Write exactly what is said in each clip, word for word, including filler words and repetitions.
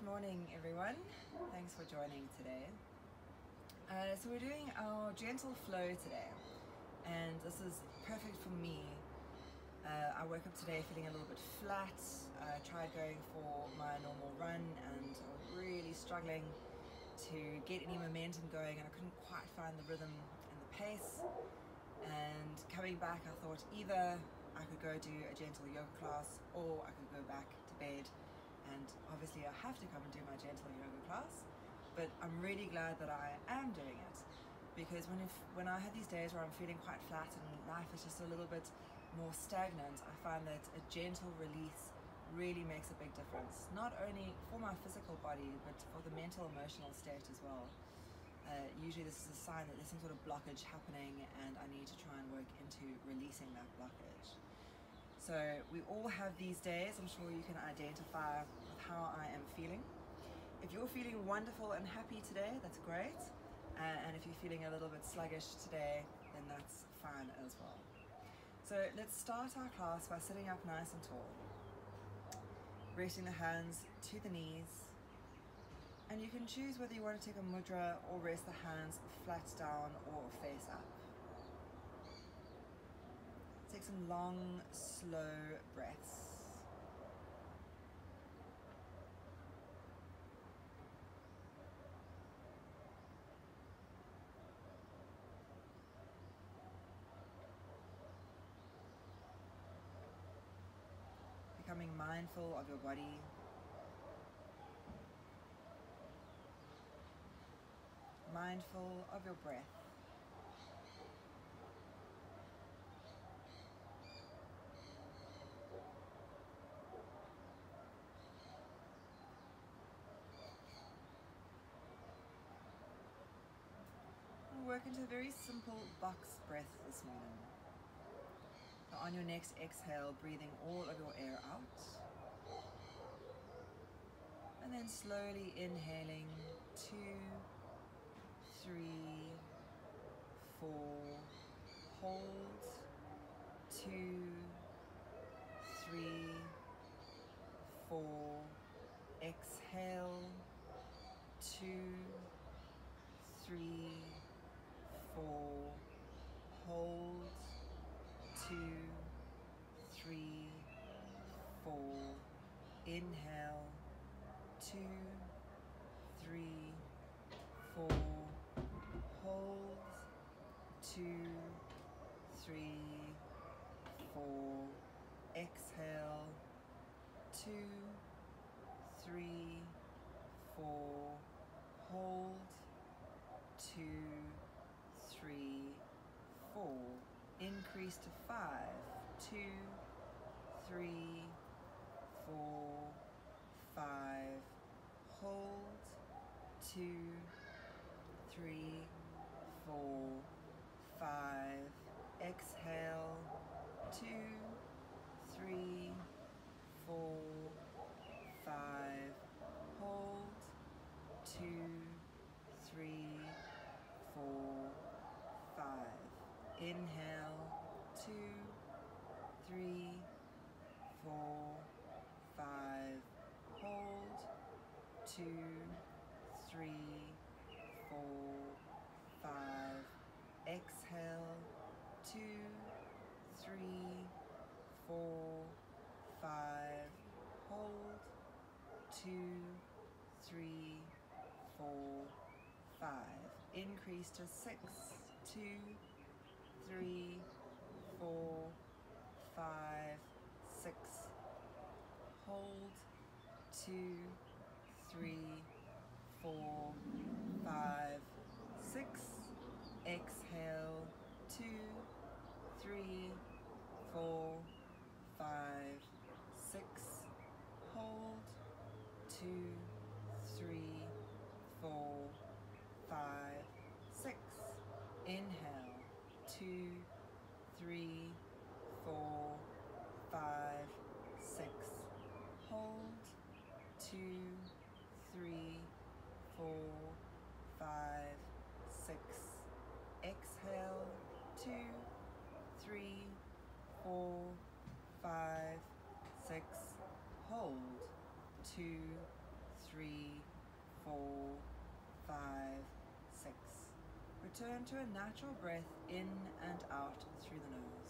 morning everyone, thanks for joining today. Uh, so we're doing our gentle flow today, and this is perfect for me. Uh, I woke up today feeling a little bit flat. I tried going for my normal run and I was really struggling to get any momentum going, and I couldn't quite find the rhythm and the pace. And coming back, I thought either I could go do a gentle yoga class or I could go back to bed. And obviously I have to come and do my gentle yoga class, but I'm really glad that I am doing it, because when, if, when I have these days where I'm feeling quite flat and life is just a little bit more stagnant, I find that a gentle release really makes a big difference, not only for my physical body, but for the mental, emotional state as well. Uh, usually this is a sign that there's some sort of blockage happening and I need to try and work into releasing that blockage. So we all have these days. I'm sure you can identify with how I am feeling. If you're feeling wonderful and happy today, that's great. Uh, and if you're feeling a little bit sluggish today, then that's fine as well. So let's start our class by sitting up nice and tall, resting the hands to the knees. And you can choose whether you want to take a mudra or rest the hands flat down or face up. Take some long, slow breaths. Becoming mindful of your body. Mindful of your breath. We'll work into a very simple box breath this morning. So on your next exhale, breathing all of your air out. And then slowly inhaling, two, three, four, hold, two, three, four, exhale, two, three, four, hold, two, three, four, inhale, two, three, four, hold, two, three, four, exhale, two, three, four, hold, two, three, four, increase to five, two, three, four, five, hold, two, three, four, five, exhale, two, three, four, five, hold, two, three, four, five, inhale, two, three, four, five, hold, two, three, four, five, exhale, two, three, four, five, hold, two, three, four, five, increase to six, two, three, four, five, six, hold, two, three, four, five, six, exhale, two, three, four, five, six, hold, two, three, four, five, six, inhale, two, three, four, five, six, hold, two, three, four, five, six, exhale, two, three, four, five, six, hold, two, three, four, five, six. Return to a natural breath in and out through the nose.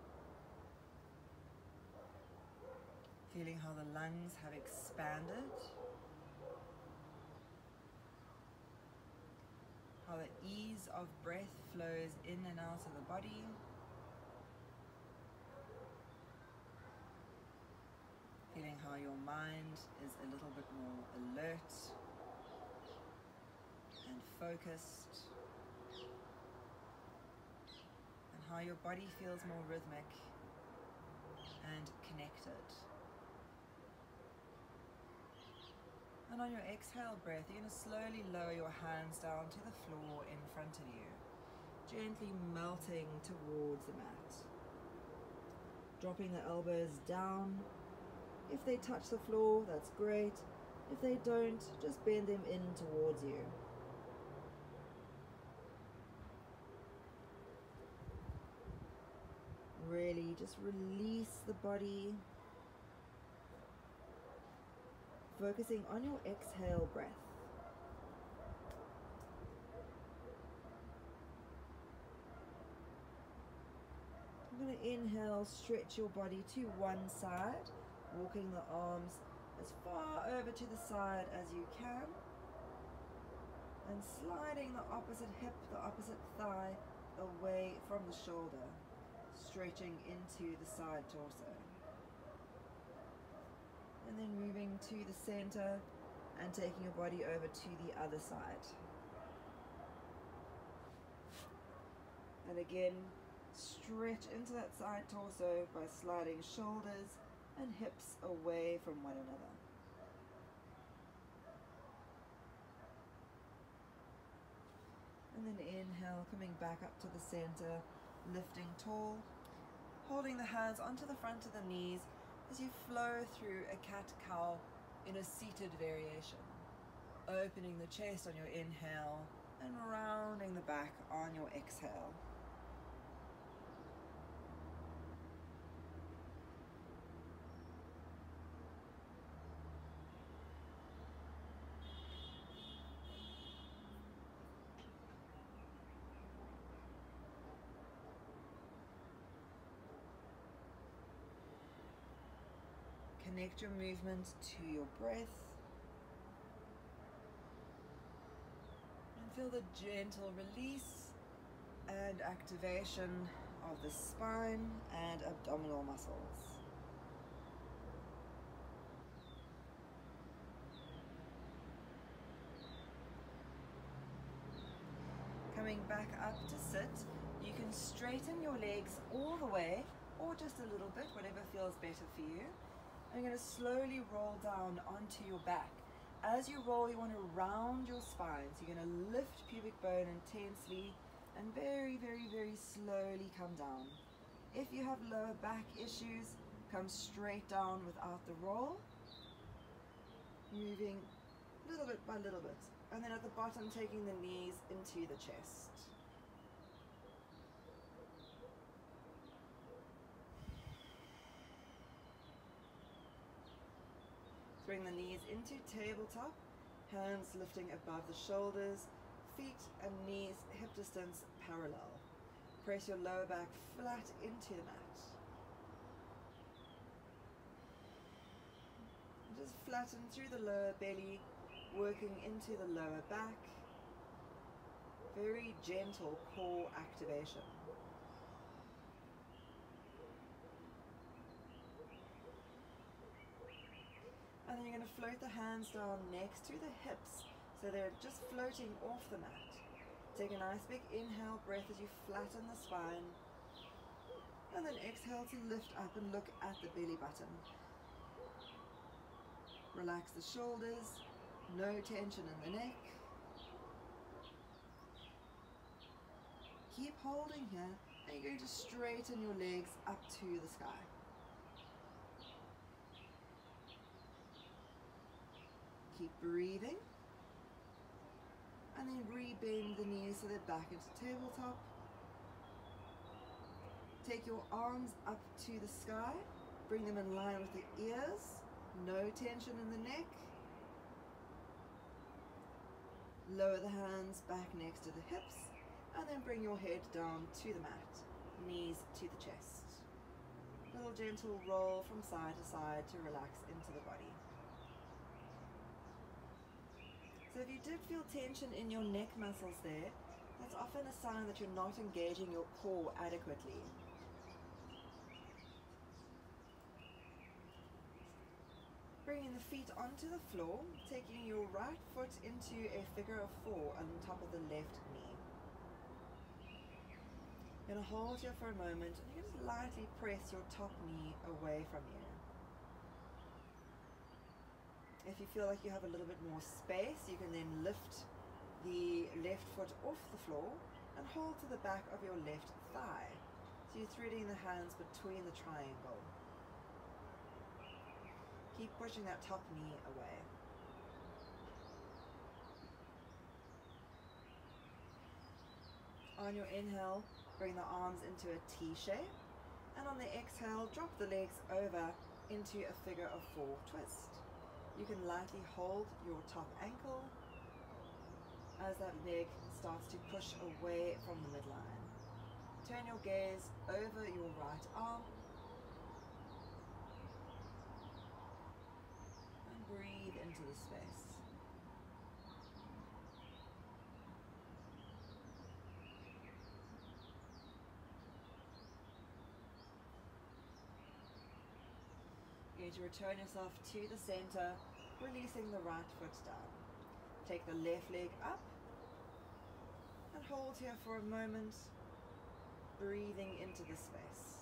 Feeling how the lungs have expanded. How the ease of breath flows in and out of the body. Feeling how your mind is a little bit more alert and focused. And how your body feels more rhythmic and connected. And on your exhale breath, you're going to slowly lower your hands down to the floor in front of you, gently melting towards the mat. Dropping the elbows down. If they touch the floor, that's great. If they don't, just bend them in towards you. Really just release the body. Focusing on your exhale breath. I'm going to inhale, stretch your body to one side, walking the arms as far over to the side as you can, and sliding the opposite hip, the opposite thigh away from the shoulder, stretching into the side torso. And then moving to the center and taking your body over to the other side. And again, stretch into that side torso by sliding shoulders and hips away from one another. And then inhale, coming back up to the center, lifting tall, holding the hands onto the front of the knees as you flow through a cat-cow in a seated variation, opening the chest on your inhale and rounding the back on your exhale. Connect your movement to your breath and feel the gentle release and activation of the spine and abdominal muscles. Coming back up to sit, you can straighten your legs all the way or just a little bit, whatever feels better for you. I'm going to slowly roll down onto your back. As you roll, you want to round your spine. So you're going to lift pubic bone intensely and very, very, very slowly come down. If you have lower back issues, come straight down without the roll. Moving little bit by little bit. And then at the bottom, taking the knees into the chest. Bring the knees into tabletop, hands lifting above the shoulders, feet and knees hip distance parallel. Press your lower back flat into the mat. Just flatten through the lower belly, working into the lower back. Very gentle core activation. And then you're going to float the hands down next to the hips, so they're just floating off the mat. Take a nice big inhale breath as you flatten the spine. And then exhale to lift up and look at the belly button. Relax the shoulders, no tension in the neck. Keep holding here, and you're going to straighten your legs up to the sky. Keep breathing, and then re-bend the knees so they're back into tabletop. Take your arms up to the sky, bring them in line with the ears, no tension in the neck. Lower the hands back next to the hips, and then bring your head down to the mat, knees to the chest. Little gentle roll from side to side to relax into the body. So if you did feel tension in your neck muscles there, that's often a sign that you're not engaging your core adequately. Bringing the feet onto the floor, taking your right foot into a figure of four on top of the left knee. You're going to hold here for a moment, and you can just lightly press your top knee away from you. If you feel like you have a little bit more space, you can then lift the left foot off the floor and hold to the back of your left thigh. So you're threading the hands between the triangle. Keep pushing that top knee away. On your inhale, bring the arms into a T shape, and on the exhale, drop the legs over into a figure of four twist. You can lightly hold your top ankle as that leg starts to push away from the midline. Turn your gaze over your right arm and breathe into the space. You're going to return yourself to the center, releasing the right foot down. Take the left leg up and hold here for a moment, breathing into the space.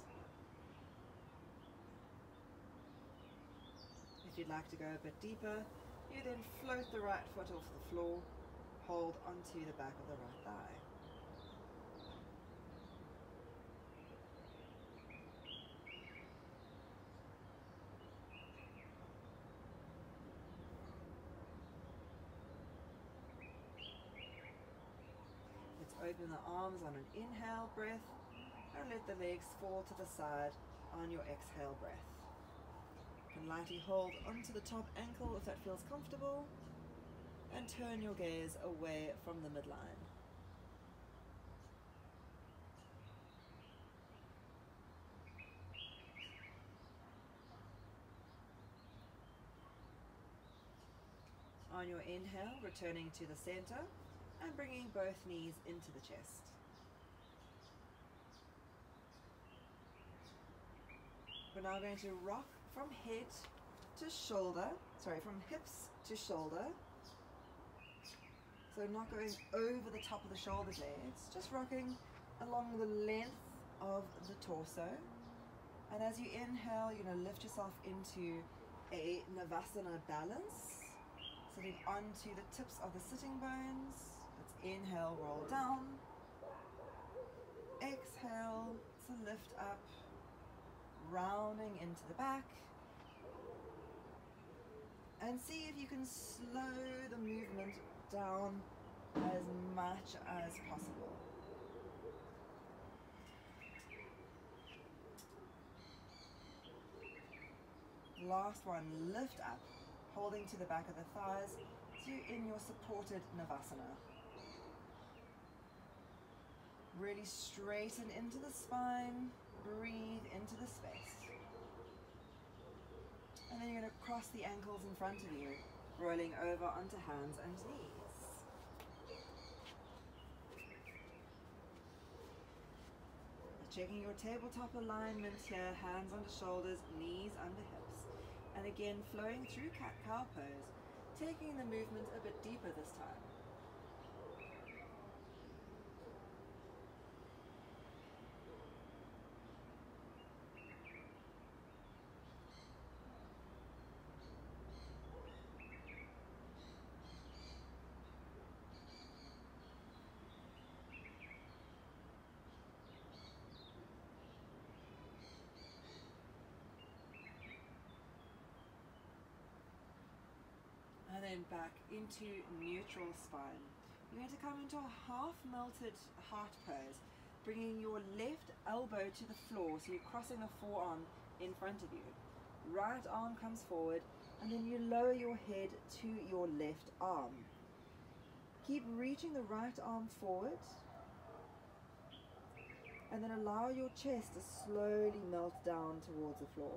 If you'd like to go a bit deeper, you then float the right foot off the floor, hold onto the back of the right thigh. Open the arms on an inhale breath and let the legs fall to the side on your exhale breath. You can lightly hold onto the top ankle if that feels comfortable, and turn your gaze away from the midline. On your inhale, returning to the center and bringing both knees into the chest. We're now going to rock from head to shoulder, sorry, from hips to shoulder. So not going over the top of the shoulder blades, just rocking along the length of the torso. And as you inhale, you're going to lift yourself into a Navasana balance, sitting onto the tips of the sitting bones. Let's inhale, roll down. Exhale to lift up, rounding into the back. And see if you can slow the movement down as much as possible. Last one, lift up, holding to the back of the thighs, so you're in your supported Navasana. Really straighten into the spine, breathe into the space. And then you're going to cross the ankles in front of you, rolling over onto hands and knees. Checking your tabletop alignment here, hands under shoulders, knees under hips. And again, flowing through cat-cow pose, taking the movement a bit deeper this time. And then back into neutral spine. You're going to come into a half melted heart pose, bringing your left elbow to the floor, so you're crossing the forearm in front of you. Right arm comes forward, and then you lower your head to your left arm. Keep reaching the right arm forward, and then allow your chest to slowly melt down towards the floor.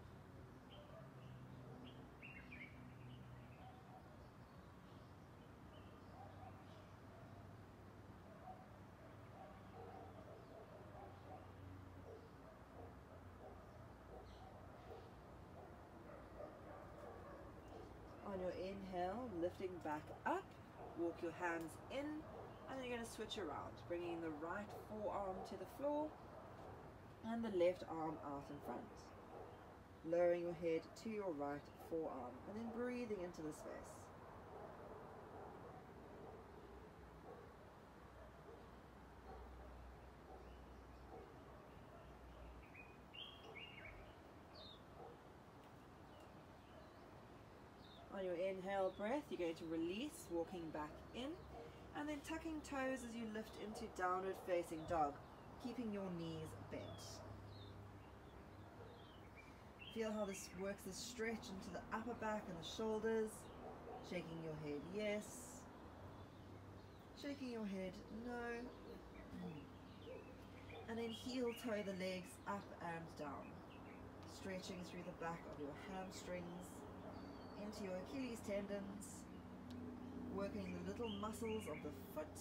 On your inhale, lifting back up, walk your hands in, and then you're going to switch around, bringing the right forearm to the floor and the left arm out in front. Lowering your head to your right forearm and then breathing into the space. On your inhale breath, you're going to release, walking back in, and then tucking toes as you lift into downward facing dog, keeping your knees bent. Feel how this works the stretch into the upper back and the shoulders, shaking your head yes, shaking your head no, and then heel toe the legs up and down, stretching through the back of your hamstrings, into your Achilles tendons, working the little muscles of the foot,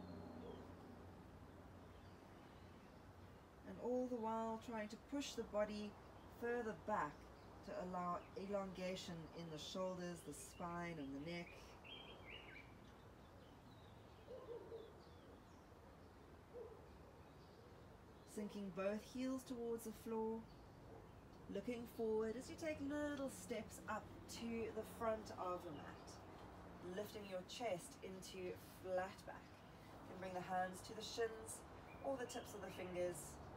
and all the while trying to push the body further back to allow elongation in the shoulders, the spine and the neck. Sinking both heels towards the floor, looking forward as you take little steps up to the front of the mat, lifting your chest into flat back. You can bring the hands to the shins or the tips of the fingers.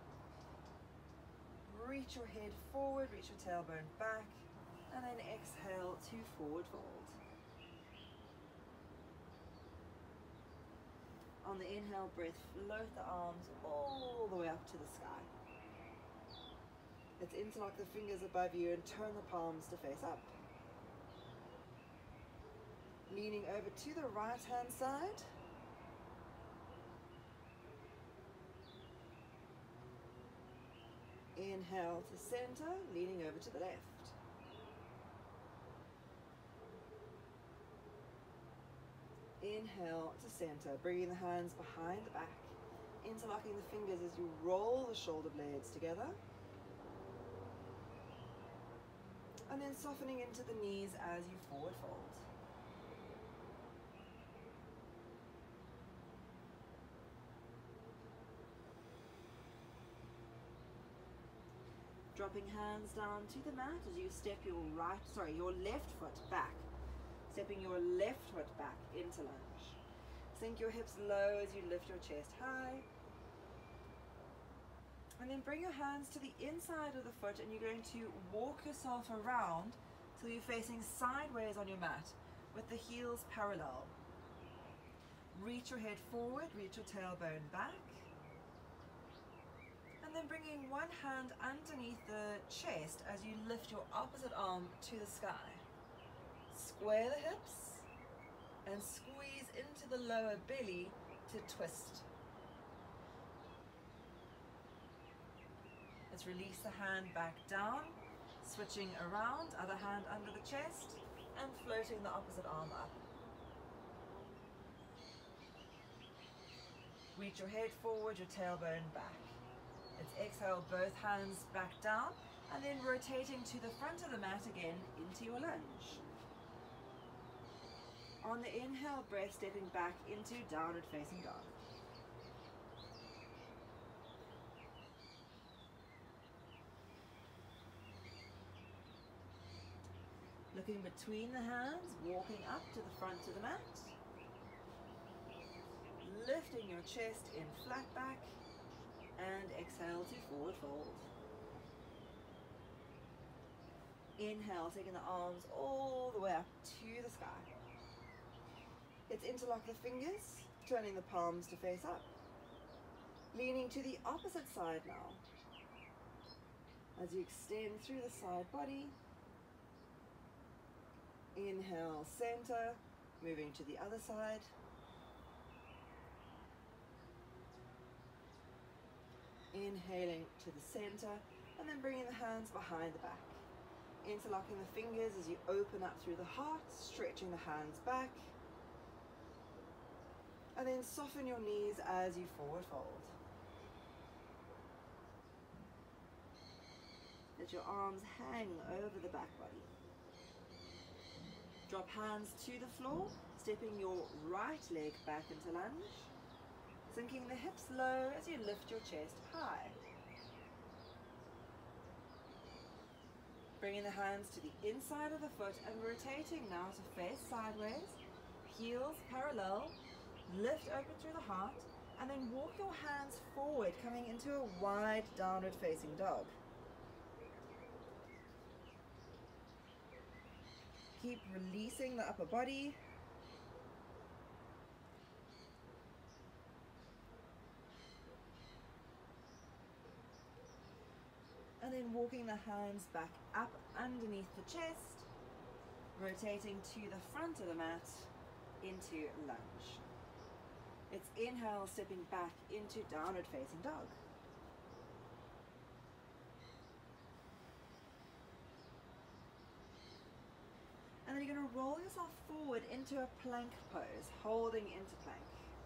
Reach your head forward, reach your tailbone back, and then exhale to forward fold. On the inhale breath, float the arms all the way up to the sky. Let's interlock the fingers above you and turn the palms to face up. Leaning over to the right hand side. Inhale to center, leaning over to the left. Inhale to center, bringing the hands behind the back, interlocking the fingers as you roll the shoulder blades together. And then softening into the knees as you forward fold. Dropping hands down to the mat as you step your right, sorry, your left foot back. Stepping your left foot back into lunge. Sink your hips low as you lift your chest high. And then bring your hands to the inside of the foot and you're going to walk yourself around till you're facing sideways on your mat with the heels parallel. Reach your head forward, reach your tailbone back. And then bringing one hand underneath the chest as you lift your opposite arm to the sky. Square the hips and squeeze into the lower belly to twist. Let's release the hand back down, switching around, other hand under the chest, and floating the opposite arm up. Reach your head forward, your tailbone back. Let's exhale both hands back down, and then rotating to the front of the mat again into your lunge. On the inhale breath, stepping back into downward facing dog. Looking between the hands, walking up to the front of the mat. Lifting your chest in flat back and exhale to forward fold. Inhale, taking the arms all the way up to the sky. Let's interlock the fingers, turning the palms to face up. Leaning to the opposite side now. As you extend through the side body. Inhale, center, moving to the other side. Inhaling to the center, and then bringing the hands behind the back. Interlocking the fingers as you open up through the heart, stretching the hands back. And then soften your knees as you forward fold. Let your arms hang over the back body. Drop hands to the floor, stepping your right leg back into lunge. Sinking the hips low as you lift your chest high. Bringing the hands to the inside of the foot and rotating now to face sideways. Heels parallel. Lift open through the heart. And then walk your hands forward, coming into a wide downward facing dog. Keep releasing the upper body. And then walking the hands back up underneath the chest, rotating to the front of the mat into lunge. It's inhale, stepping back into downward facing dog. And then you're going to roll yourself forward into a plank pose, holding into plank.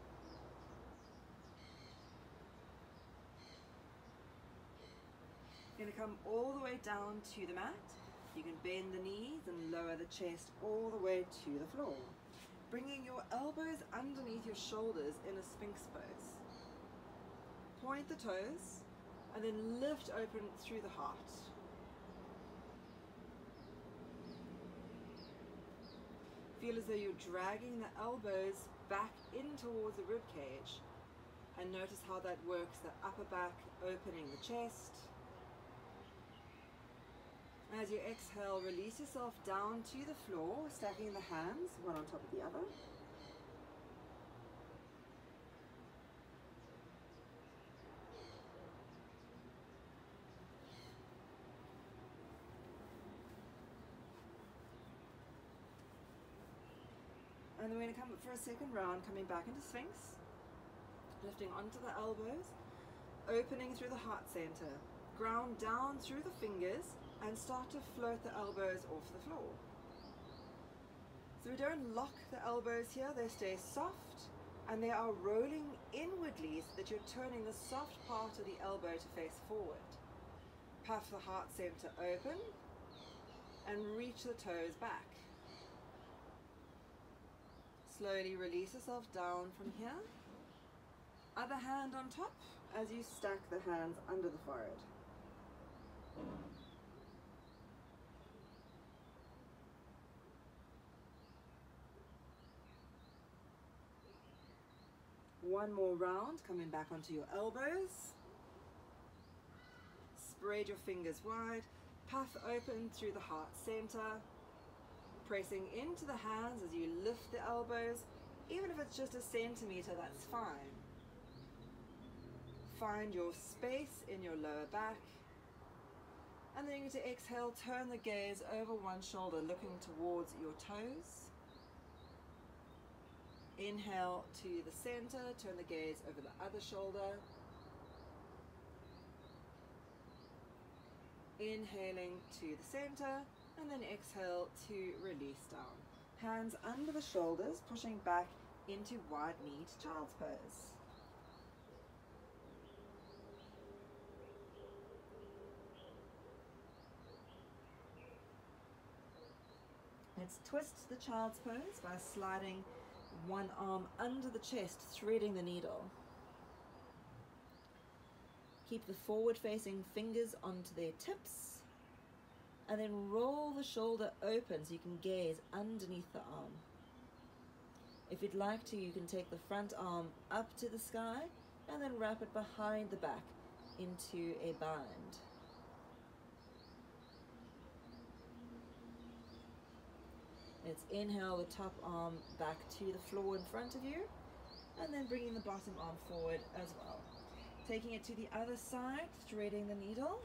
You're going to come all the way down to the mat. You can bend the knees and lower the chest all the way to the floor. Bringing your elbows underneath your shoulders in a Sphinx pose. Point the toes and then lift open through the heart. Feel as though you're dragging the elbows back in towards the rib cage, and notice how that works, the upper back opening the chest. As you exhale, release yourself down to the floor, stacking the hands one on top of the other. And then we're going to come up for a second round, coming back into Sphinx, lifting onto the elbows, opening through the heart center, ground down through the fingers, and start to float the elbows off the floor. So we don't lock the elbows here, they stay soft, and they are rolling inwardly so that you're turning the soft part of the elbow to face forward. Puff the heart center open, and reach the toes back. Slowly release yourself down from here. Other hand on top as you stack the hands under the forehead. One more round, coming back onto your elbows. Spread your fingers wide. Puff open through the heart center. Pressing into the hands as you lift the elbows. Even if it's just a centimeter, that's fine. Find your space in your lower back. And then you're going to exhale, turn the gaze over one shoulder, looking towards your toes. Inhale to the center, turn the gaze over the other shoulder. Inhaling to the center, and then exhale to release down. Hands under the shoulders, pushing back into wide-kneed child's pose. Let's twist the child's pose by sliding one arm under the chest, threading the needle. Keep the forward-facing fingers onto their tips, and then roll the shoulder open so you can gaze underneath the arm. If you'd like to, you can take the front arm up to the sky and then wrap it behind the back into a bind. Let's inhale the top arm back to the floor in front of you, and then bringing the bottom arm forward as well. Taking it to the other side, threading the needle.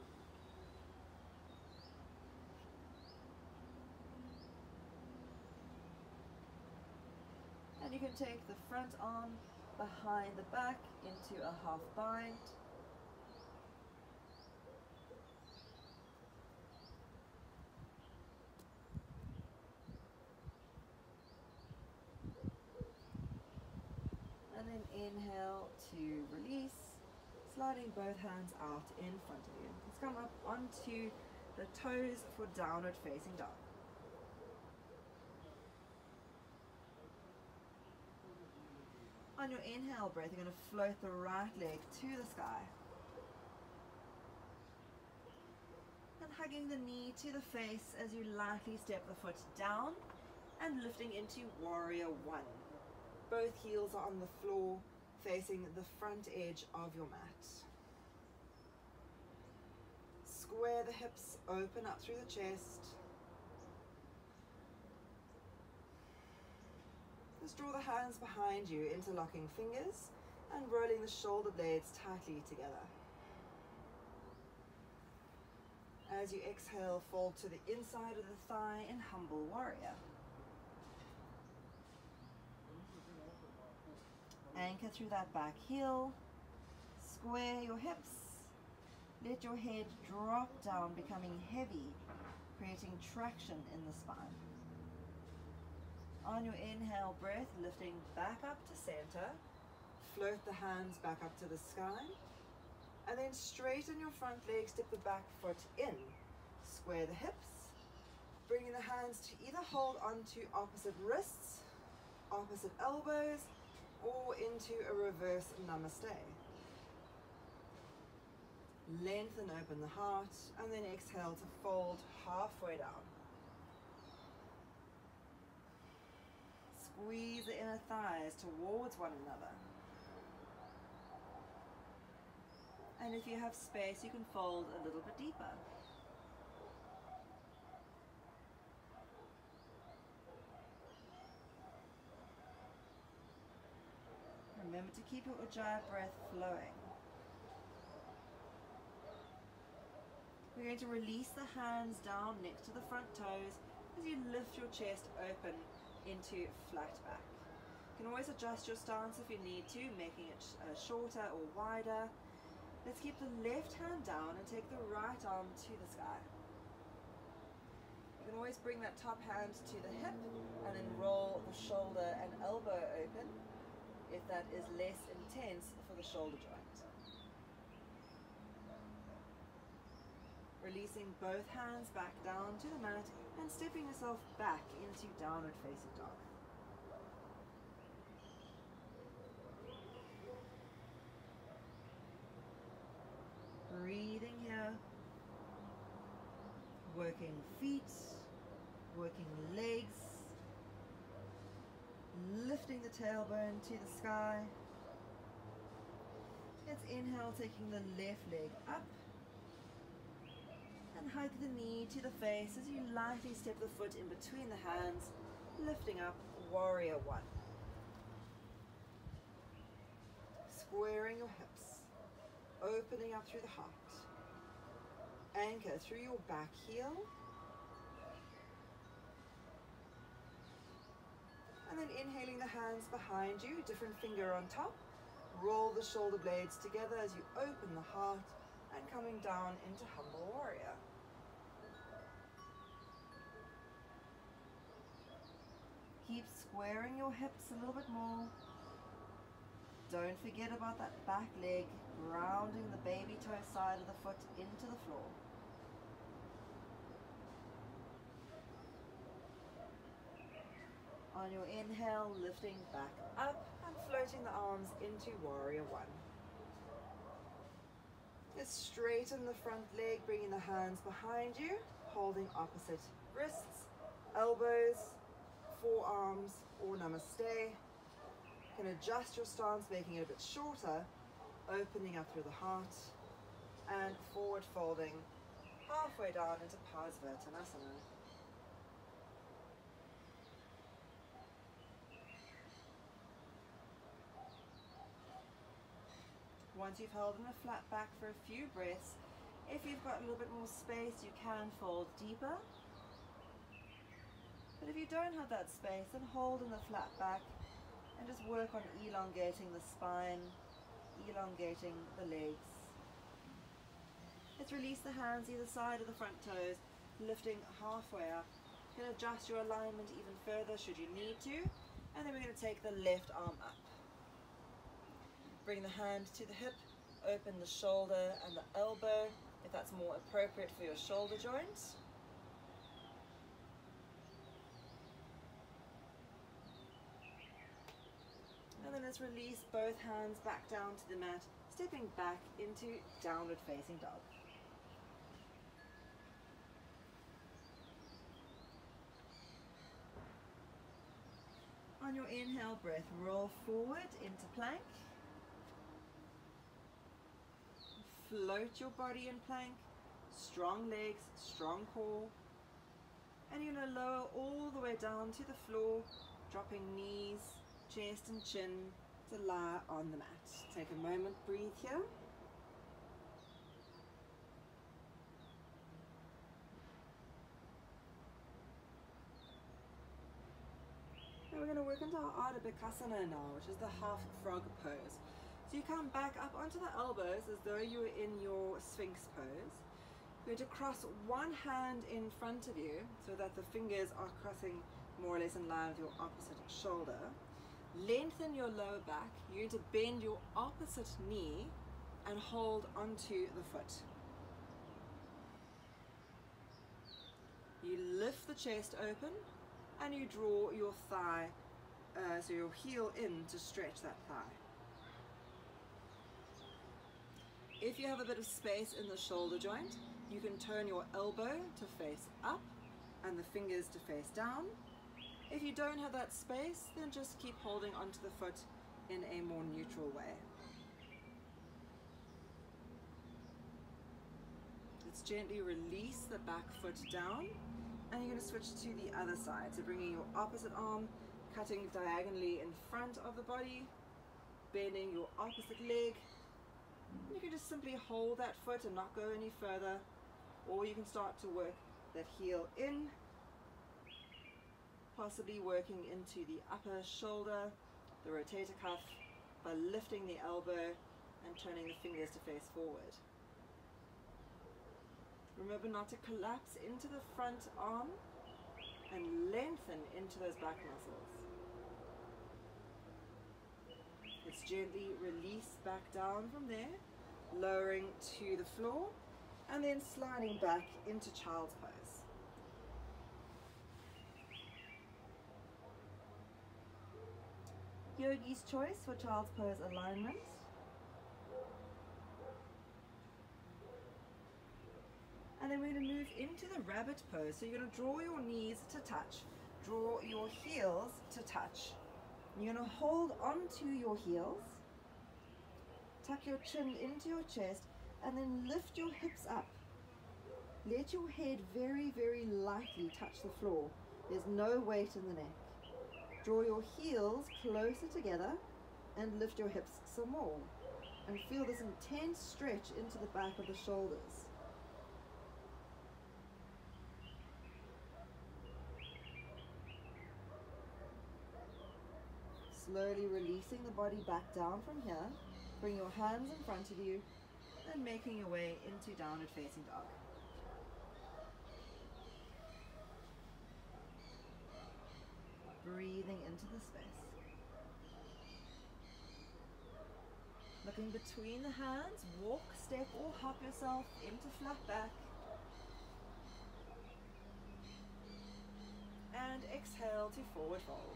And you can take the front arm behind the back into a half bind. sliding both hands out in front of you. Let's come up onto the toes for downward facing dog. On your inhale breath, you're going to float the right leg to the sky. And hugging the knee to the face as you lightly step the foot down and lifting into warrior one. Both heels are on the floor, facing the front edge of your mat. Square the hips, open up through the chest. Just draw the hands behind you, interlocking fingers and rolling the shoulder blades tightly together. As you exhale, fold to the inside of the thigh in humble warrior. Anchor through that back heel. Square your hips. Let your head drop down, becoming heavy, creating traction in the spine. On your inhale breath, lifting back up to center, float the hands back up to the sky, and then straighten your front leg, step the back foot in, square the hips, bringing the hands to either hold onto opposite wrists, opposite elbows, or into a reverse namaste. Lengthen open the heart, and then exhale to fold halfway down. Squeeze the inner thighs towards one another. And if you have space, you can fold a little bit deeper. Remember to keep your Ujjayi breath flowing. We're going to release the hands down next to the front toes as you lift your chest open into flat back. You can always adjust your stance if you need to, making it uh, shorter or wider. Let's keep the left hand down and take the right arm to the sky. You can always bring that top hand to the hip and then roll the shoulder and elbow open if that is less intense for the shoulder joint. Releasing both hands back down to the mat and stepping yourself back into downward facing dog. Breathing here, working feet, working legs, lifting the tailbone to the sky. Let's inhale, taking the left leg up and hug the knee to the face as you lightly step the foot in between the hands, lifting up warrior one. Squaring your hips, opening up through the heart. Anchor through your back heel. And then inhaling the hands behind you, different finger on top. Roll the shoulder blades together as you open the heart and coming down into humble warrior. Keep squaring your hips a little bit more. Don't forget about that back leg, grounding the baby toe side of the foot into the floor. On your inhale, lifting back up and floating the arms into warrior one. Just straighten the front leg, bringing the hands behind you, holding opposite wrists, elbows, forearms, or namaste. You can adjust your stance, making it a bit shorter, opening up through the heart, and forward folding halfway down into Parsvartanasana. Once you've held in a flat back for a few breaths, if you've got a little bit more space, you can fold deeper. But if you don't have that space, then hold in the flat back and just work on elongating the spine, elongating the legs. Let's release the hands either side of the front toes, lifting halfway up. You can adjust your alignment even further should you need to, and then we're going to take the left arm up. Bring the hand to the hip open the shoulder and the elbow if that's more appropriate for your shoulder joint. And then let's release both hands back down to the mat, stepping back into downward facing dog. On your inhale breath, roll forward into plank. Float your body in plank, strong legs, strong core. And you're going to lower all the way down to the floor, dropping knees, chest and chin to lie on the mat. Take a moment, breathe here. And we're going to work into our Ardha Bhikasana now, which is the half frog pose. So you come back up onto the elbows as though you were in your Sphinx pose. You're going to cross one hand in front of you so that the fingers are crossing more or less in line with your opposite shoulder. Lengthen your lower back. You're going to bend your opposite knee and hold onto the foot. You lift the chest open and you draw your thigh, uh, so your heel in to stretch that thigh. If you have a bit of space in the shoulder joint, you can turn your elbow to face up and the fingers to face down. If you don't have that space, then just keep holding onto the foot in a more neutral way. Let's gently release the back foot down, and you're going to switch to the other side. So bringing your opposite arm, cutting diagonally in front of the body, bending your opposite leg. You can just simply hold that foot and not go any further, or you can start to work that heel in, possibly working into the upper shoulder, the rotator cuff, by lifting the elbow and turning the fingers to face forward. Remember not to collapse into the front arm and lengthen into those back muscles. Let's gently release back down from there, lowering to the floor, and then sliding back into child's pose. Yogi's choice for child's pose alignment. And then we're going to move into the rabbit pose. So you're going to draw your knees to touch, draw your heels to touch. You're going to hold onto your heels, tuck your chin into your chest, and then lift your hips up. Let your head very, very lightly touch the floor. There's no weight in the neck. Draw your heels closer together and lift your hips some more. And feel this intense stretch into the back of the shoulders. Slowly releasing the body back down from here. Bring your hands in front of you and making your way into downward facing dog. Breathing into the space. Looking between the hands, walk, step or hop yourself into flat back. And exhale to forward fold.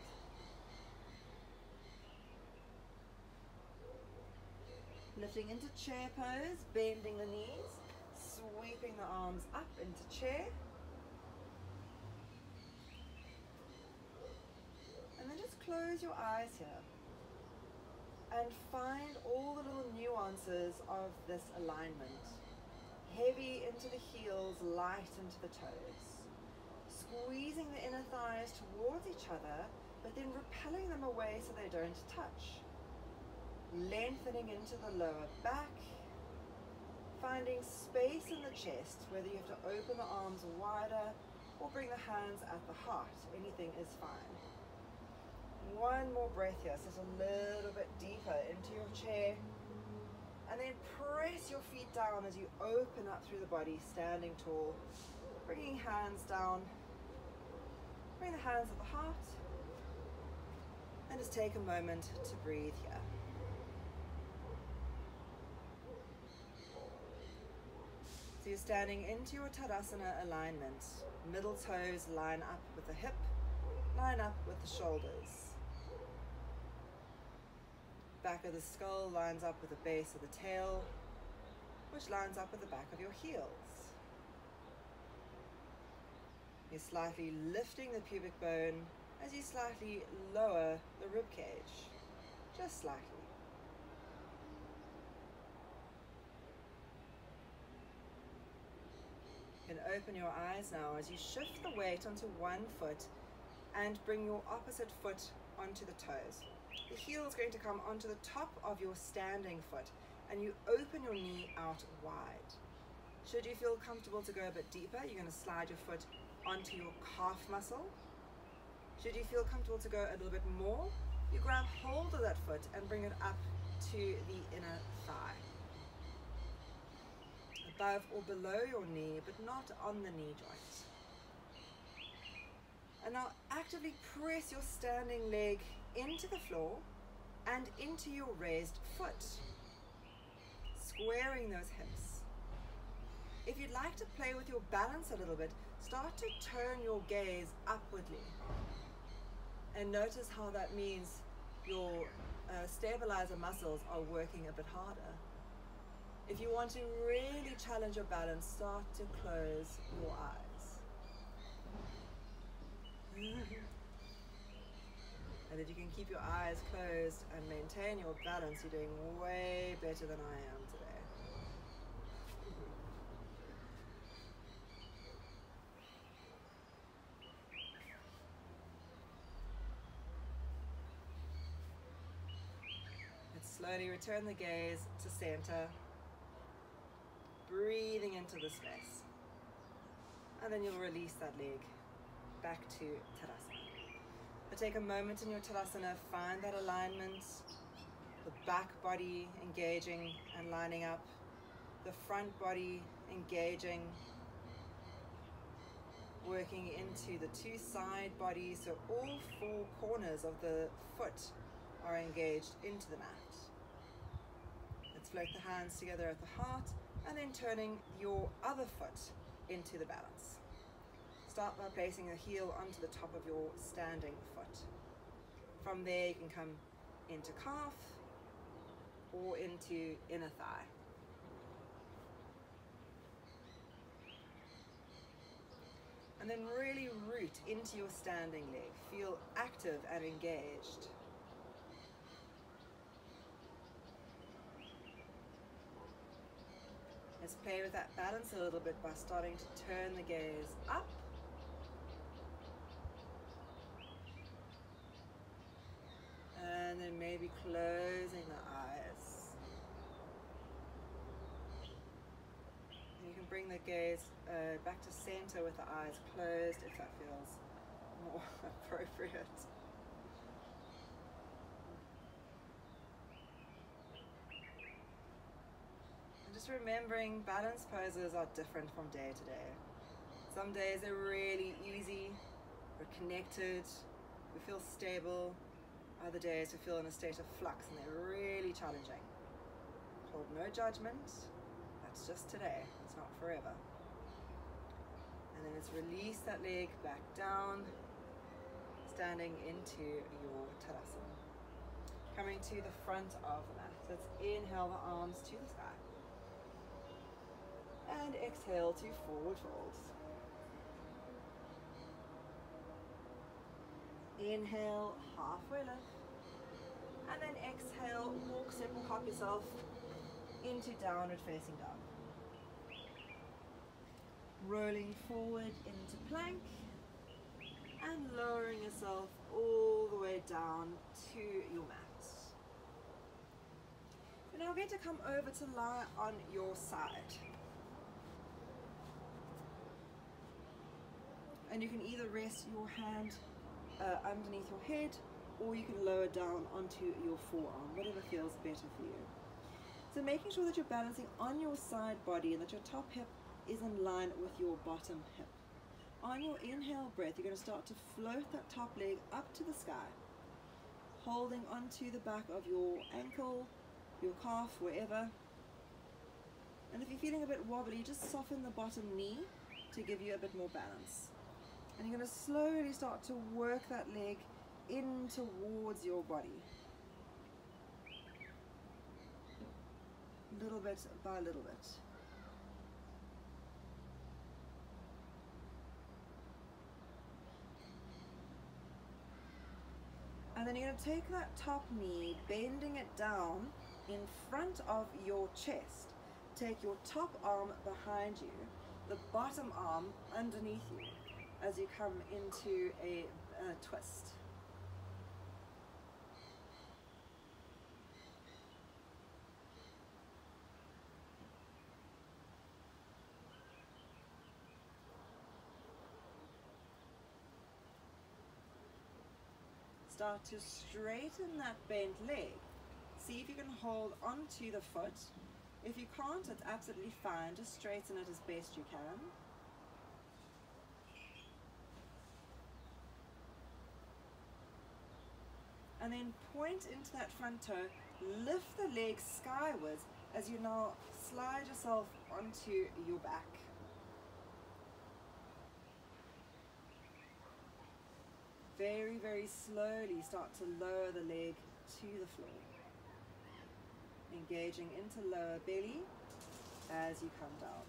Lifting into chair pose, bending the knees, sweeping the arms up into chair. And then just close your eyes here and find all the little nuances of this alignment. Heavy into the heels, light into the toes. Squeezing the inner thighs towards each other, but then repelling them away so they don't touch. Lengthening into the lower back, finding space in the chest, whether you have to open the arms wider or bring the hands at the heart, anything is fine. One more breath here, sit a little bit deeper into your chair, and then press your feet down as you open up through the body, standing tall, bringing hands down, bring the hands at the heart, and just take a moment to breathe here. So you're standing into your Tadasana alignment. Middle toes line up with the hip, line up with the shoulders. Back of the skull lines up with the base of the tail, which lines up with the back of your heels. You're slightly lifting the pubic bone as you slightly lower the rib cage, just slightly. You can open your eyes now as you shift the weight onto one foot and bring your opposite foot onto the toes. The heel is going to come onto the top of your standing foot and you open your knee out wide. Should you feel comfortable to go a bit deeper, you're going to slide your foot onto your calf muscle. Should you feel comfortable to go a little bit more, you grab hold of that foot and bring it up to the inner thigh. Above or below your knee, but not on the knee joint. And now actively press your standing leg into the floor and into your raised foot, squaring those hips. If you'd like to play with your balance a little bit, start to turn your gaze upwardly. And notice how that means your uh, stabilizer muscles are working a bit harder. If you want to really challenge your balance, start to close your eyes. And if you can keep your eyes closed and maintain your balance, you're doing way better than I am today. Let's slowly return the gaze to center. Breathing into the space. And then you'll release that leg back to Tadasana. But take a moment in your Tadasana, find that alignment, the back body engaging and lining up, the front body engaging, working into the two side bodies, so all four corners of the foot are engaged into the mat. Let's float the hands together at the heart, and then turning your other foot into the balance. Start by placing the heel onto the top of your standing foot. From there you can come into calf or into inner thigh. And then really root into your standing leg. Feel active and engaged. Let's play with that balance a little bit by starting to turn the gaze up. And then maybe closing the eyes. And you can bring the gaze uh, back to center with the eyes closed if that feels more appropriate. Just remembering balance poses are different from day to day. Some days are really easy, we're connected, we feel stable. Other days we feel in a state of flux and they're really challenging. Hold no judgment, that's just today, it's not forever. And then let's release that leg back down, standing into your Tadasana. Coming to the front of the mat. So let's inhale the arms to the sky. And exhale to forward folds. Inhale, halfway lift. And then exhale, walk, step and hop yourself into downward facing dog. Rolling forward into plank. And lowering yourself all the way down to your mat. You're now going to come over to lie on your side. And you can either rest your hand uh, underneath your head, or you can lower down onto your forearm, whatever feels better for you. So making sure that you're balancing on your side body and that your top hip is in line with your bottom hip. On your inhale breath, you're going to start to float that top leg up to the sky, holding onto the back of your ankle, your calf, wherever. And if you're feeling a bit wobbly, just soften the bottom knee to give you a bit more balance. And you're going to slowly start to work that leg in towards your body. Little bit by little bit. And then you're going to take that top knee, bending it down in front of your chest. Take your top arm behind you, the bottom arm underneath you as you come into a, a twist. Start to straighten that bent leg. See if you can hold onto the foot. If you can't, it's absolutely fine. Just straighten it as best you can. And then point into that front toe. Lift the leg skywards as you now slide yourself onto your back. Very, very slowly start to lower the leg to the floor. Engaging into lower belly as you come down.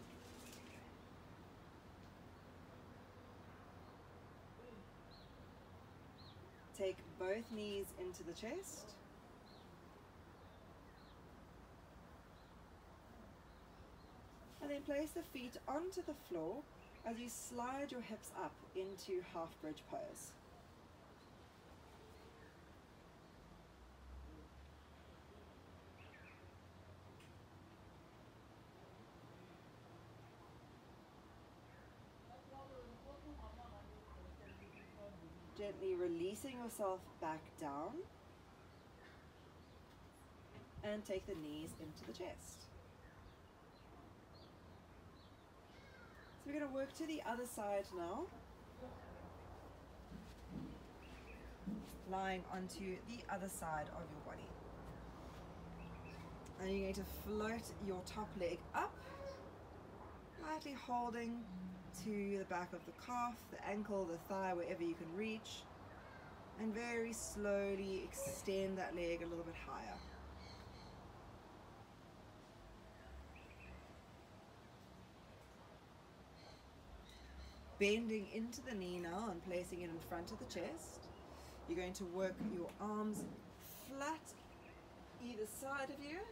Take both knees into the chest. And then place the feet onto the floor as you slide your hips up into half bridge pose. Gently releasing yourself back down and take the knees into the chest. So we're going to work to the other side now, lying onto the other side of your body. And you're going to float your top leg up, lightly holding to the back of the calf, the ankle, the thigh, wherever you can reach, and very slowly extend that leg a little bit higher. Bending into the knee now and placing it in front of the chest. You're going to work your arms flat either side of you.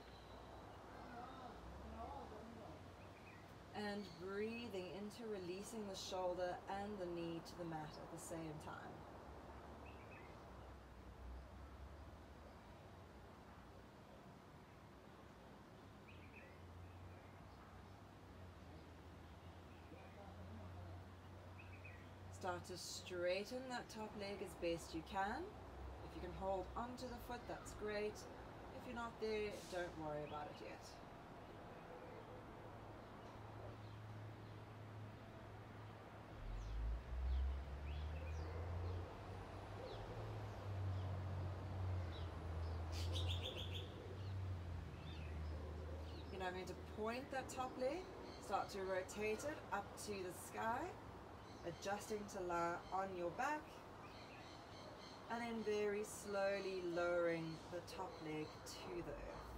And breathing into releasing the shoulder and the knee to the mat at the same time. Start to straighten that top leg as best you can. If you can hold onto the foot, that's great. If you're not there, don't worry about it yet. I'm going to point that top leg, start to rotate it up to the sky, adjusting to lie on your back, and then very slowly lowering the top leg to the earth.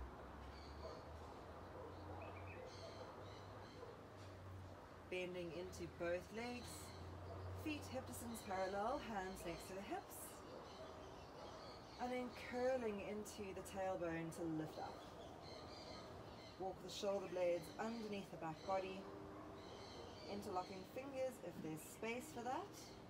Bending into both legs, feet hip distance parallel, hands next to the hips, and then curling into the tailbone to lift up. Walk the shoulder blades underneath the back body, interlocking fingers if there's space for that.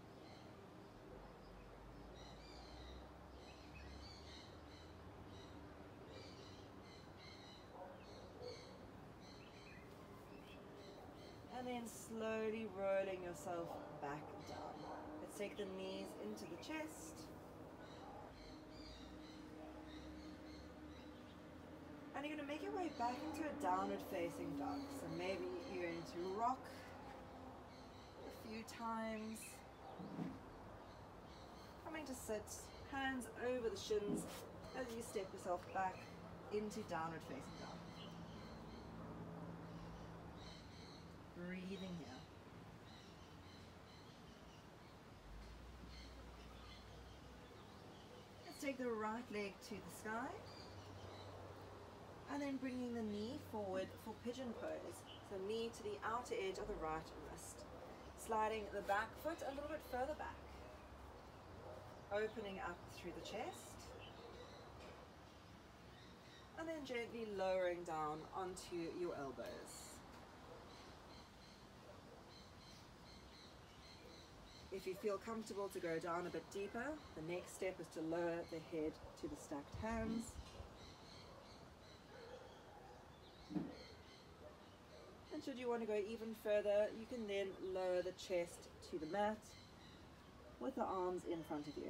And then slowly rolling yourself back down. Let's take the knees into the chest. And you're going to make your way back into a downward facing dog. So maybe you're going to rock a few times. Coming to sit, hands over the shins as you step yourself back into downward facing dog. take the right leg to the sky, and then bringing the knee forward for pigeon pose. So knee to the outer edge of the right wrist. Sliding the back foot a little bit further back. Opening up through the chest. And then gently lowering down onto your elbows. If you feel comfortable to go down a bit deeper, the next step is to lower the head to the stacked hands. And should you want to go even further, you can then lower the chest to the mat with the arms in front of you.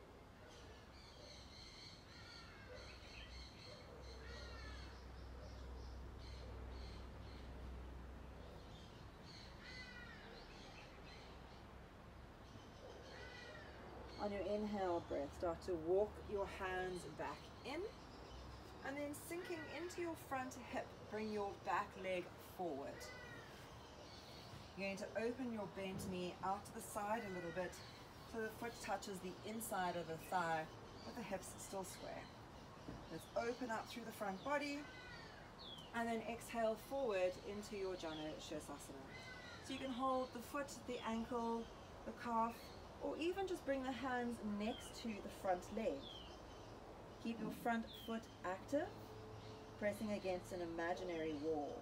On your inhale breath, start to walk your hands back in, and then sinking into your front hip, bring your back leg forward. You're going to open your bent knee out to the side a little bit so the foot touches the inside of the thigh with the hips still square. Let's open up through the front body and then exhale forward into your Janu Shirsasana. So you can hold the foot, the ankle, the calf, or even just bring the hands next to the front leg. Keep your front foot active, pressing against an imaginary wall.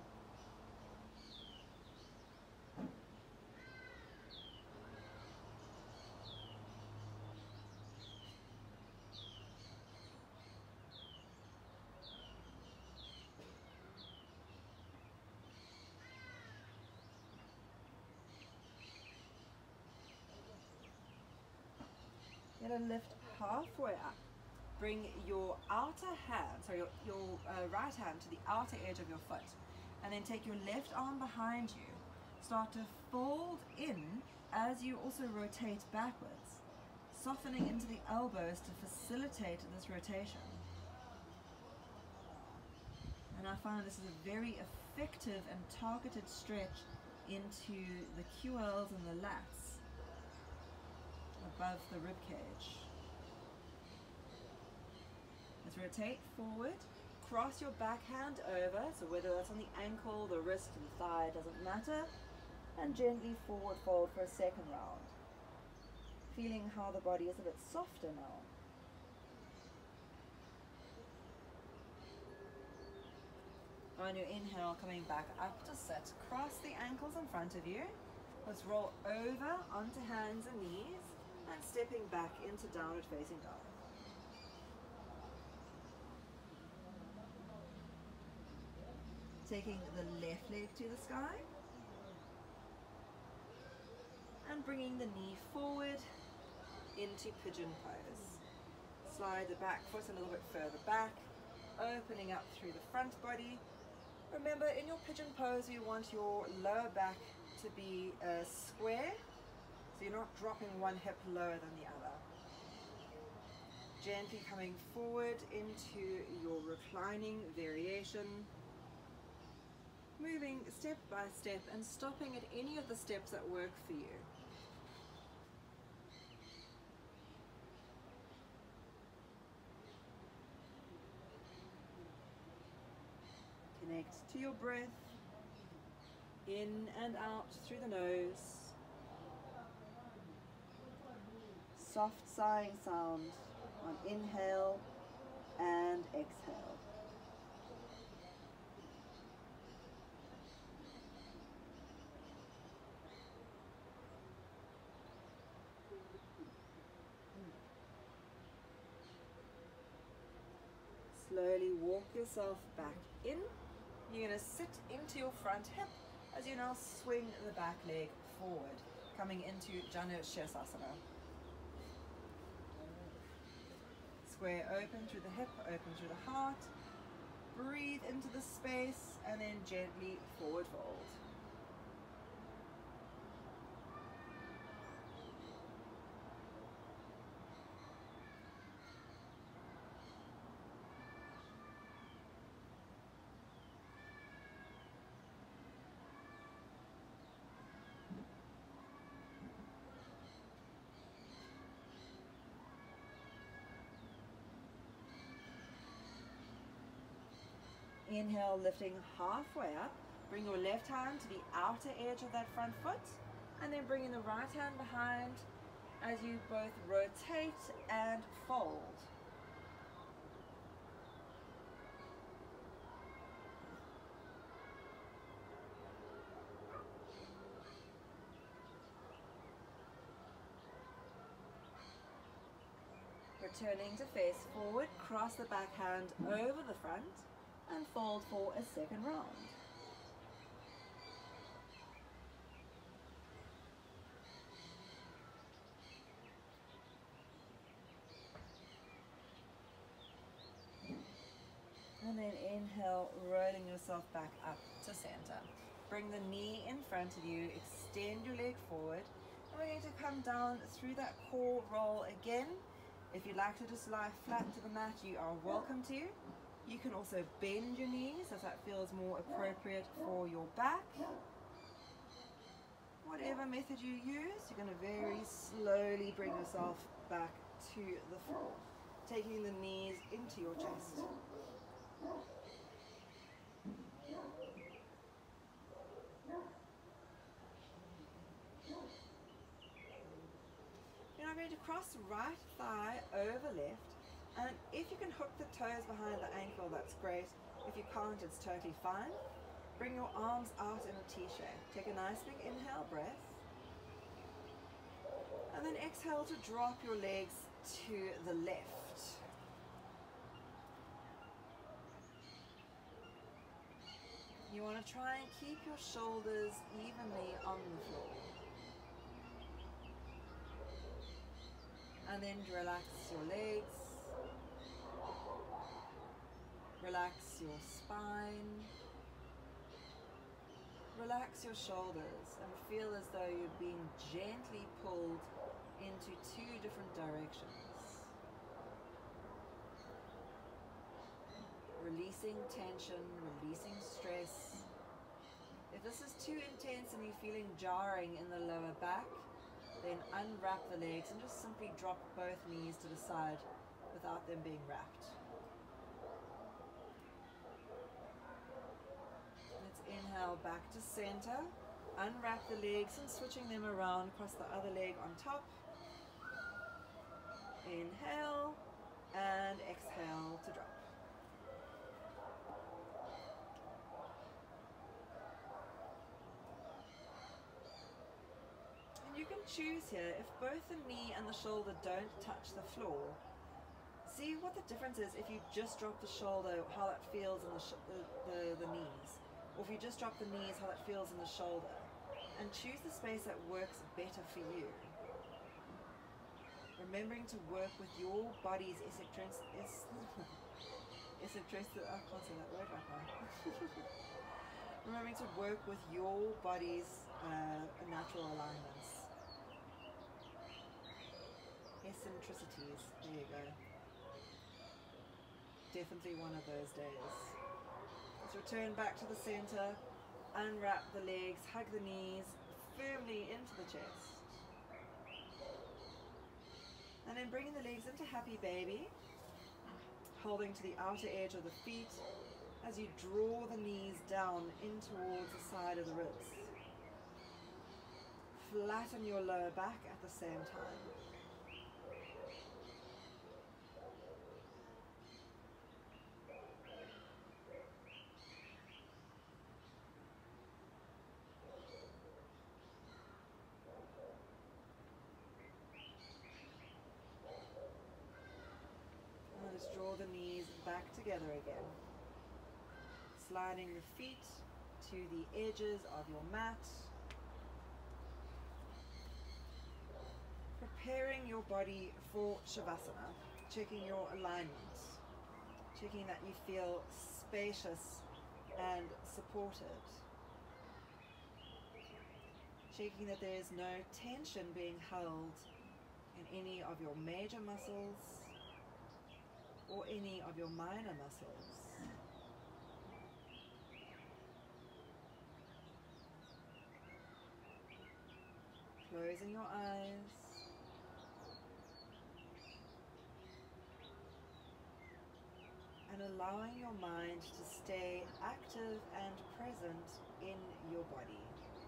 You're going to lift halfway up. Bring your outer hand, so your, your uh, right hand to the outer edge of your foot, and then take your left arm behind you. Start to fold in as you also rotate backwards, softening into the elbows to facilitate this rotation. And I find this is a very effective and targeted stretch into the Q Ls and the lats above the rib cage. Let's rotate forward, cross your backhand over, so whether that's on the ankle, the wrist, the thigh, doesn't matter, and gently forward fold for a second round. Feeling how the body is a bit softer now. On your inhale, coming back up to sit, cross the ankles in front of you. Let's roll over onto hands and knees, and stepping back into downward facing dog. Taking the left leg to the sky and bringing the knee forward into pigeon pose. Slide the back foot a little bit further back, opening up through the front body. Remember, in your pigeon pose, you want your lower back to be uh, square, so you're not dropping one hip lower than the other. Gently coming forward into your reclining variation. Moving step by step and stopping at any of the steps that work for you. Connect to your breath, in and out through the nose. Soft sighing sound on inhale and exhale. Slowly walk yourself back in. You're going to sit into your front hip as you now swing the back leg forward, coming into Janu Shirsasana. Square open through the hip, open through the heart. Breathe into the space and then gently forward fold. inhale, lifting halfway up. Bring your left hand to the outer edge of that front foot, and then bringing the right hand behind as you both rotate and fold. Returning to face forward, cross the back hand over the front and fold for a second round. And then inhale, rolling yourself back up to center. Bring the knee in front of you, extend your leg forward, and we're going to come down through that core roll again. If you'd like to just lie flat to the mat, you are welcome to. You can also bend your knees as that feels more appropriate for your back. Whatever method you use, you're going to very slowly bring yourself back to the floor, taking the knees into your chest. You're now going to cross right thigh over left, and if you can hook the toes behind the ankle, that's great. If you can't, it's totally fine. Bring your arms out in a T-shape. Take a nice big inhale breath, and then exhale to drop your legs to the left. You want to try and keep your shoulders evenly on the floor. And then relax your legs, relax your spine, relax your shoulders, and feel as though you're being gently pulled into two different directions. Releasing tension, releasing stress. If this is too intense and you're feeling jarring in the lower back, then unwrap the legs and just simply drop both knees to the side without them being wrapped. Let's inhale back to center. Unwrap the legs and switching them around across the other leg on top. Inhale and exhale to drop. You can choose here, if both the knee and the shoulder don't touch the floor, see what the difference is if you just drop the shoulder, how that feels in the, sh the, the, the knees. Or if you just drop the knees, how that feels in the shoulder. And choose the space that works better for you. Remembering to work with your body's eccentricity. Eccentricity, I can't say that word right now. Remembering to work with your body's uh, natural alignments. Eccentricities, there you go. Definitely one of those days. Let's return back to the center, unwrap the legs, hug the knees firmly into the chest. And then bringing the legs into happy baby, holding to the outer edge of the feet as you draw the knees down in towards the side of the ribs. Flatten your lower back at the same time. And let's draw the knees back together again. Sliding the feet to the edges of your mat. Preparing your body for Shavasana, checking your alignment, checking that you feel spacious and supported, checking that there is no tension being held in any of your major muscles or any of your minor muscles. Closing your eyes. And and allowing your mind to stay active and present in your body.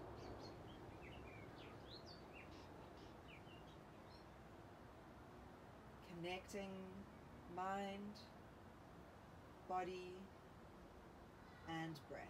Connecting mind, body, and breath.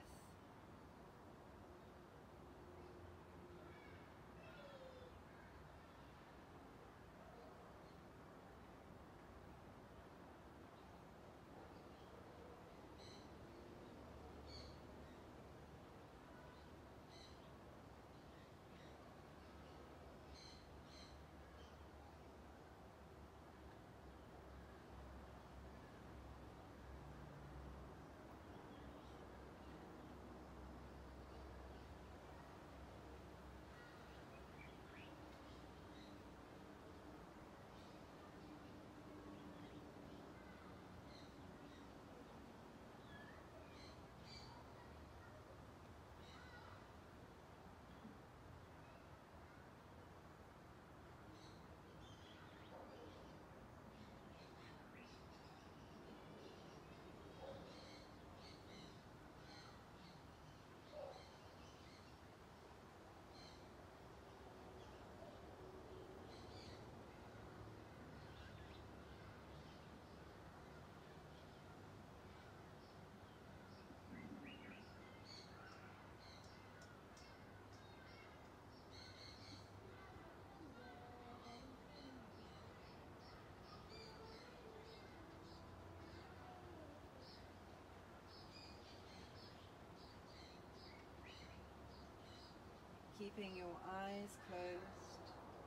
Keeping your eyes closed,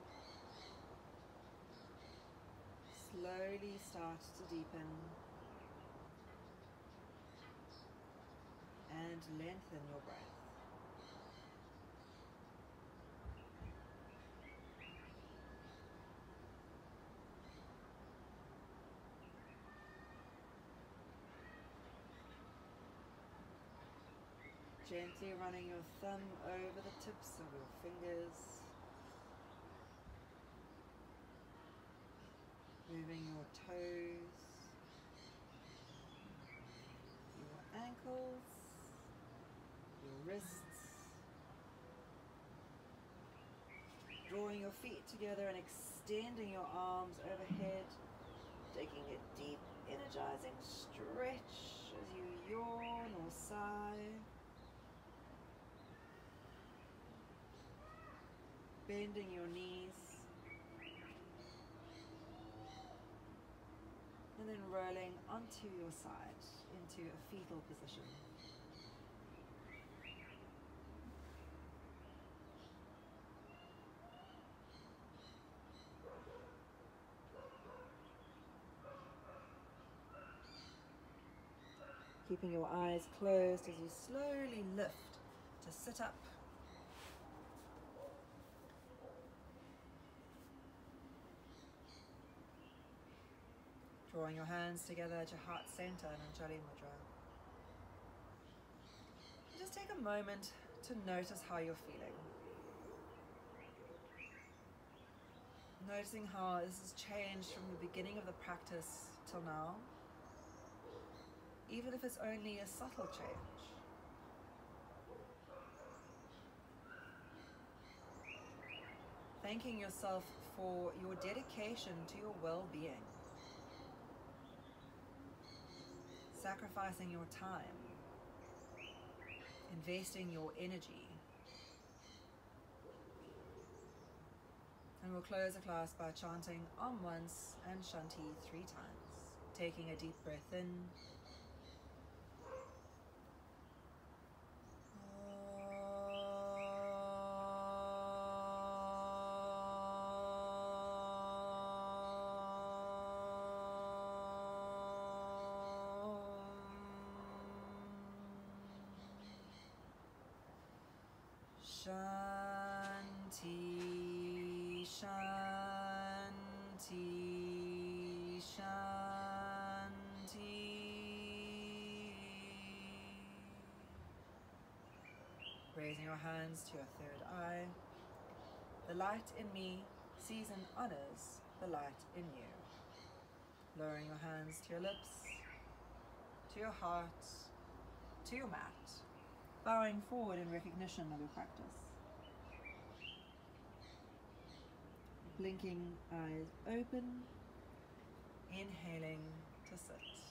slowly start to deepen and lengthen your breath. Gently running your thumb over the tips of your fingers, moving your toes, your ankles, your wrists, drawing your feet together and extending your arms overhead, taking a deep, energizing stretch as you yawn or sigh. Bending your knees, and then rolling onto your side into a fetal position. Keeping your eyes closed as you slowly lift to sit up. Drawing your hands together at your heart center in Anjali Mudra. Just take a moment to notice how you're feeling. Noticing how this has changed from the beginning of the practice till now, even if it's only a subtle change. Thanking yourself for your dedication to your well-being. Sacrificing your time, investing your energy. And we'll close the class by chanting Om once and Shanti three times. Taking a deep breath in. Shanti, Shanti, Shanti. Raising your hands to your third eye. The light in me sees and honors the light in you. Lowering your hands to your lips. to your heart, to your mat, bowing forward in recognition of your practice. Blinking eyes open, inhaling to sit.